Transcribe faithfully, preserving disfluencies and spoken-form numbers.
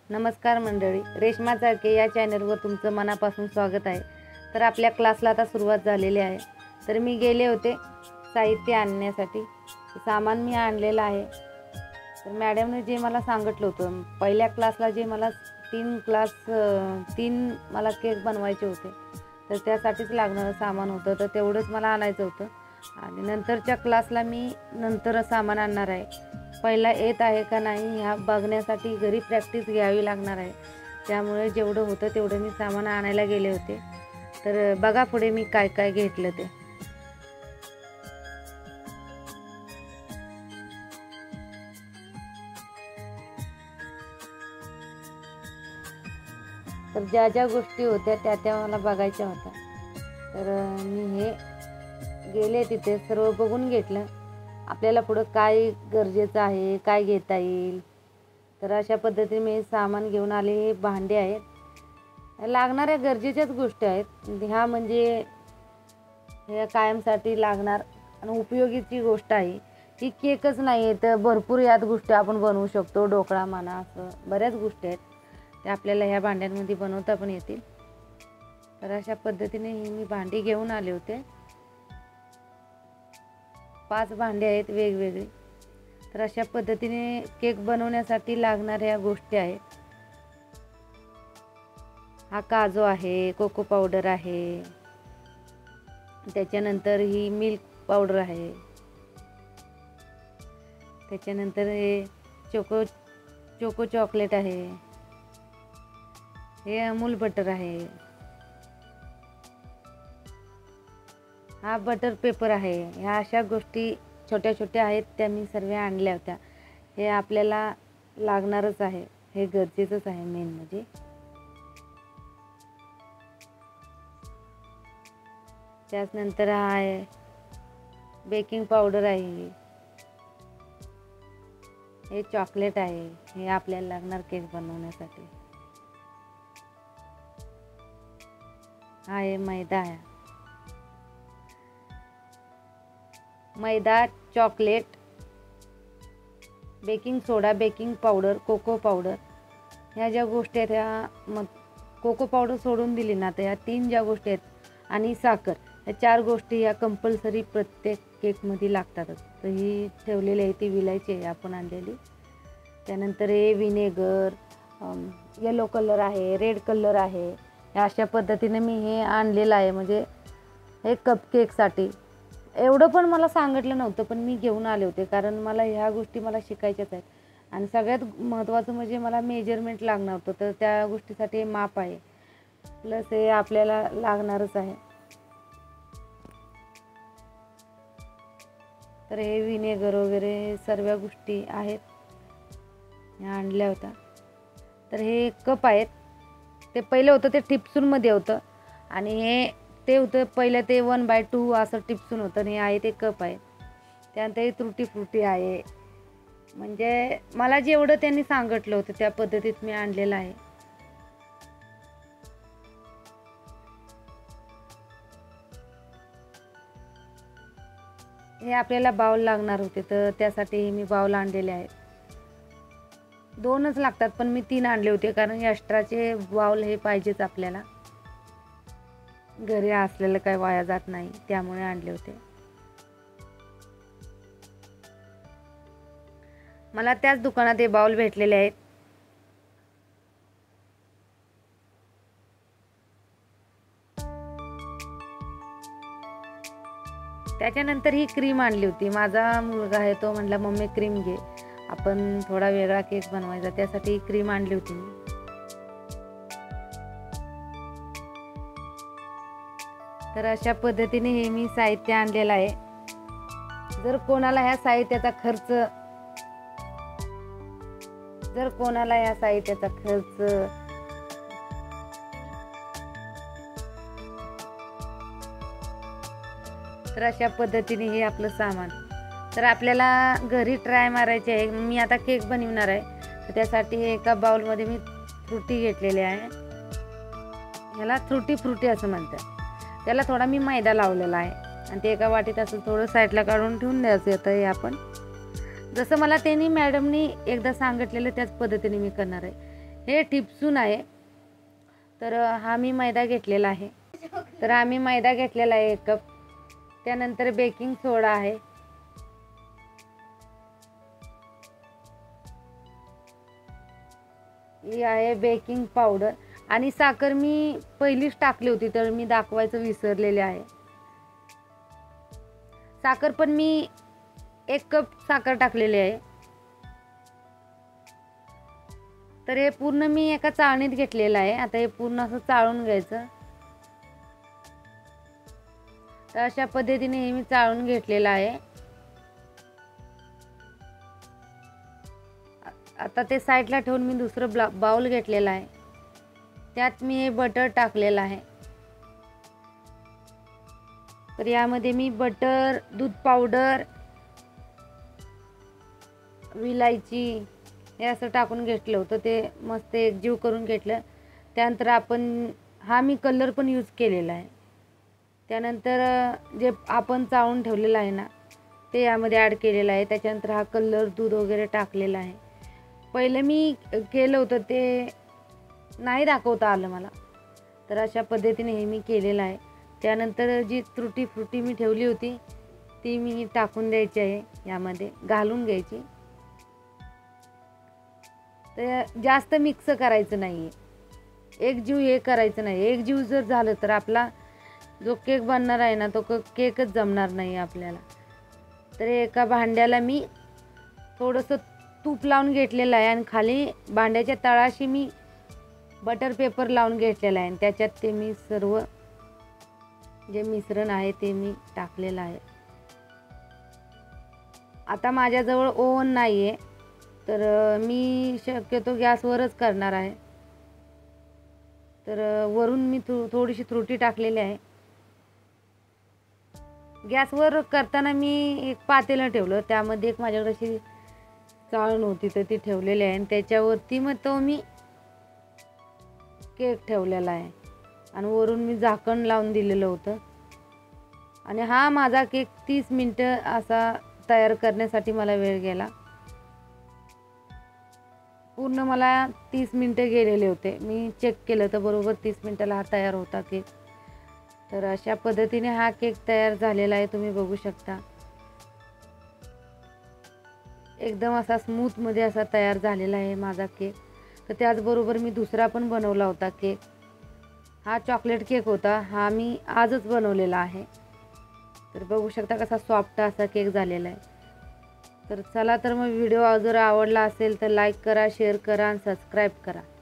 नमस्कार मंडळी, रेश्मा चाळके या चॅनलवर तुमचं मनापासून स्वागत आहे। तर आपल्या क्लासला आता सुरुवात झालेली आहे। तर मी गेले होते साहित्य आणण्यासाठी, सामान मी आणलेलं आहे। तर मॅडमने जे मला सांगितलं होतं, पहिल्या क्लासला जे मला तीन क्लास तीन मला केक बनवायचे होते, तर त्यासाठीच लागणारं सामान होतं, तर तेवढंच मला आणायचं होतं। आणि नंतरच्या क्लासला मी नंतर सामान आणणार आहे। पहिला येत आहे का नाही ह्या बघण्यासाठी घरी प्रॅक्टिस घ्यावी लागणार आहे। त्यामुळे जेवढं होतं तेवढं मी सामान आणायला गेले होते। तर बघा पुढे मी काय काय घेतलं ते। तर ज्या ज्या गोष्टी होत्या त्या त्या मला बघायच्या होत्या। तर मी हे गेले तिथे सर्व बघून घेतलं, आपल्याला पुढं काय गरजेचं आहे, काय घेता येईल। तर अशा पद्धतीने मी सामान घेऊन आले। हे भांडे आहेत, लागणाऱ्या गरजेच्याच गोष्टी आहेत ह्या, म्हणजे हे कायमसाठी लागणार आणि उपयोगीची गोष्ट आहे। ही केकच नाही आहे तर भरपूर यात गोष्टी आपण बनवू शकतो, ढोकळा म्हणा, असं बऱ्याच गोष्टी आहेत त्या आपल्याला ह्या भांड्यांमध्ये बनवता पण येतील। तर अशा पद्धतीने ही मी भांडी घेऊन आले होते। पाच भांडे आहेत वेगवेगळे। तर अशा पद्धतीने केक बनवण्यासाठी लागणाऱ्या गोष्टी आहेत। हा काजू आहे, कोको पावडर आहे, त्याच्यानंतर ही मिल्क पावडर आहे, त्याच्यानंतर हे चोको चोको चॉकलेट आहे, हे अमूल बटर आहे, हा बटर पेपर आहे। ह्या अशा गोष्टी छोट्या छोट्या आहेत त्या मी सर्व आणल्या होत्या। हे आपल्याला लागणारच आहे, हे गरजेचंच आहे मेन म्हणजे। त्यानंतर हा आहे बेकिंग पावडर आहे, हे चॉकलेट आहे, हे आपल्याला लागणार केक बनवण्यासाठी। हा आहे मैदा आहे, मैदा, chocolate, baking soda, baking powder, cocoa powder, ह्या ज्या गोष्टी आहेत ह्या मग कोको पावडर सोडून दिली ना तर ह्या तीन ज्या गोष्टी आहेत आणि साखर, ह्या चार गोष्टी ह्या कंपल्सरी प्रत्येक केकमध्ये लागतातच। तर ही ठेवलेली आहे ती विलायची आहे आपण आणलेली। त्यानंतर हे विनेगर, येलो कलर आहे, रेड कलर आहे, ह्या अशा पद्धतीने मी हे आणलेलं आहे। म्हणजे हे कप केकसाठी एवढं पण मला सांगितलं नव्हतं, पण मी घेऊन आले होते कारण मला ह्या गोष्टी मला शिकायच्याच आहेत। आणि सगळ्यात महत्त्वाचं म्हणजे मला मेजरमेंट लागणार होतं, तर त्या गोष्टीसाठी माप आहे, प्लस हे आपल्याला लागणारच आहे। तर हे विनेगर वगैरे सर्व गोष्टी आहेत ह्या आणल्या होत्या। तर हे कप आहेत, ते पहिलं होतं ते टिप्सूनमध्ये होतं आणि हे ते होतं पहिलं ते वन बाय टू असं टिप्सून होतं आणि हे आहे ते कप आहे। त्यानंतर हे त्रुटी फ्रुटी आहे, म्हणजे मला जेवढं त्यांनी सांगितलं होतं त्या पद्धतीत मी आणलेलं आहे। हे आपल्याला बाउल लागणार होते, तर त्यासाठी मी बाउल आणलेले आहेत। दोनच लागतात पण मी तीन आणले होते कारण एक्स्ट्राचे बाउल हे पाहिजेच आपल्याला, घरी असलेलं काही वाया जात नाही त्यामुळे आणले होते। मला त्याच दुकानात हे बाउल भेटलेले आहेत। त्याच्यानंतर ही क्रीम आणली होती। माझा मुलगा आहे तो म्हटला मम्मी क्रीम घे, आपण थोडा वेगळा केक बनवायचा, त्यासाठी ही क्रीम आणली होती मी। तर अशा पद्धतीने हे मी साहित्य आणलेलं आहे। जर कोणाला ह्या साहित्याचा खर्च जर कोणाला ह्या साहित्याचा खर्च तर अशा पद्धतीने हे आपलं सामान, तर आपल्याला घरी ट्राय मारायचे आहे। मी आता केक बनवणार आहे, तर त्यासाठी एका बाउलमध्ये मी फ्रुटी घेतलेली आहे, ह्याला फ्रुटी फ्रुटी असं म्हणतात। त्याला थोडा मी मैदा लावलेला आहे आणि ते एका वाटीत असं थोडं साईडला काढून ठेवून द्यायचं येतं। हे आपण जसं मला त्यांनी मॅडमनी एकदा सांगितलेलं त्याच पद्धतीने मी करणार आहे। हे टिपसून आहे. तर हा मी मैदा घेतलेला आहे. तर आम्ही मैदा घेतलेला आहे एक कप. त्यानंतर बेकिंग सोडा आहे. ही आहे बेकिंग पावडर आणि साखर मी पहिलीच टाकली होती, तर मी दाखवायचं विसरलेले आहे. साखर पण मी एक कप साखर टाकलेली आहे. तर हे पूर्ण मी एका चाळणीत घेतलेलं आहे. आता हे पूर्ण असं चाळून घ्यायचं. तर अशा पद्धतीने हे मी चाळून घेतलेलं आहे. आता ते साईडला ठेवून मी दुसरं बाउल घेतलेलं आहे. त्यात मी हे बटर टाकलेलं आहे. तर यामध्ये मी बटर, दूध पावडर, विलायची हे असं टाकून घेतलं होतं. ते मस्त एकजीव करून घेतलं. त्यानंतर आपण हा मी कलर पण यूज केलेला आहे. त्यानंतर जे आपण चाळून ठेवलेलं आहे ना ते यामध्ये ॲड केलेलं आहे. त्याच्यानंतर हा कलर, दूध वगैरे टाकलेला आहे. पहिलं मी केलं होतं ते नाही दाखवता आलं मला. तर अशा पद्धतीने हे मी केलेलं आहे. त्यानंतर जी त्रुटी फ्रुटी मी ठेवली होती ती मी टाकून द्यायची आहे, यामध्ये घालून घ्यायची. तर जास्त मिक्स करायचं नाही आहे, एकजीव हे करायचं नाही. एकजीव जर झालं तर आपला जो केक बनणार आहे ना तो केकच जमणार नाही आपल्याला. तर एका भांड्याला मी थोडंसं तूप लावून घेतलेलं आहे आणि खाली भांड्याच्या तळाशी मी बटर पेपर लावून घेतलेला आहे. आणि त्याच्यात ते मी सर्व जे मिश्रण आहे ते मी टाकलेलं आहे. आता माझ्याजवळ ओव्हन नाही आहे, तर मी शक्यतो गॅसवरच करणार आहे. तर वरून मी थो थोडीशी त्रुटी टाकलेली आहे. गॅसवर करताना मी एक पातेलं ठेवलं, त्यामध्ये एक माझ्याकडे अशी चाळण होती तर ती ठेवलेली आहे. आणि त्याच्यावरती मग तो मी केक ठेवलेला आहे आणि वरून मी झाकण लावून दिलेलं होतं. आणि हा माझा केक तीस मिनटं असा तयार करण्यासाठी मला वेळ गेला. पूर्ण मला तीस मिनटं गेलेले होते. मी चेक केलं तर बरोबर तीस मिनटाला हा तयार होता केक. तर अशा पद्धतीने हा केक तयार झालेला आहे, तुम्ही बघू शकता. एकदम असा स्मूथमध्ये असा तयार झालेला आहे माझा केक. तर त्याचबरोबर मी दुसरा पण बनवला होता केक. हा चॉकलेट केक होता. हा मी आजच बनवलेला आहे. तर बघू शकता कसा सॉफ्ट असा केक झालेला आहे. तर चला तर मग व्हिडिओ जर आवडला असेल तर लाईक करा, शेअर करा आणि सबस्क्राईब करा.